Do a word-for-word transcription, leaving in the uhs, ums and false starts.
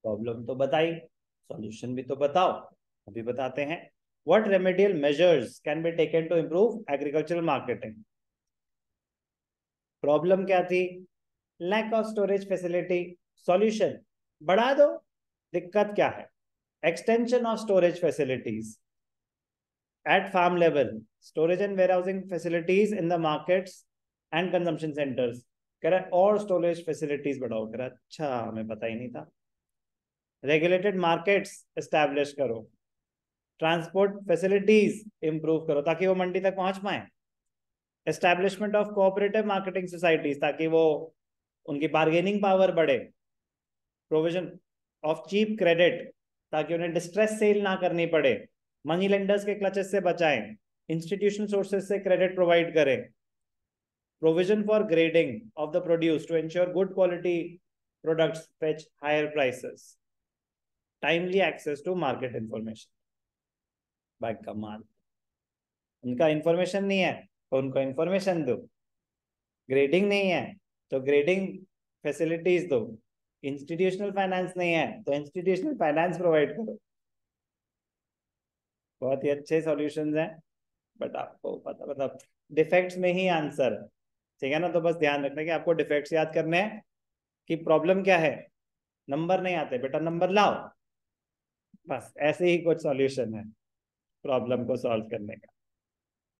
Problem तो बताई, solution भी तो बताओ, अभी बताते हैं। What remedial measures can be taken to improve agricultural marketing? Problem क्या थी? Lack of storage facility. Solution, बढ़ा दो। दिक्कत क्या है? Extension of storage facilities at farm level, storage and warehousing facilities in the markets and consumption centers। कह रहा है और स्टोरेज फैसिलिटीज बढ़ाओ। कह रहा है अच्छा, हमें पता ही नहीं था। रेगुलेटेड मार्केट्स एस्टैब्लिश करो, ट्रांसपोर्ट फैसिलिटीज इंप्रूव करो ताकि वो मंडी तक पहुंच पाए, establishment of cooperative marketing societies ताकि वो उनकी बार्गेनिंग पावर बढ़े, प्रोविजन ऑफ चीप क्रेडिट ताकि उन्हें डिस्ट्रेस सेल ना करनी पड़े, मनी लेंडर्स के क्लचेस से बचाएं, इंस्टीट्यूशनल सोर्सेज से क्रेडिट प्रोवाइड करें, provision for grading of the produce to ensure good quality products fetch higher prices, timely access to market information. भाई कमाल, उनका इंफॉर्मेशन नहीं है तो उनको इंफॉर्मेशन दो, ग्रेडिंग नहीं है तो ग्रेडिंग फैसिलिटीज दो, इंस्टीट्यूशनल फाइनेंस नहीं है तो इंस्टीट्यूशनल फाइनेंस प्रोवाइड करो। बहुत ही अच्छे सॉल्यूशंस हैं, बट आपको पता मतलब डिफेक्ट्स में ही आंसर, ठीक है ना? तो बस ध्यान रखना कि आपको डिफेक्ट्स याद करने हैं कि प्रॉब्लम क्या है, नंबर नहीं आते बेटा, नंबर लाओ। बस ऐसे ही कुछ सॉल्यूशन है प्रॉब्लम को सॉल्व करने का।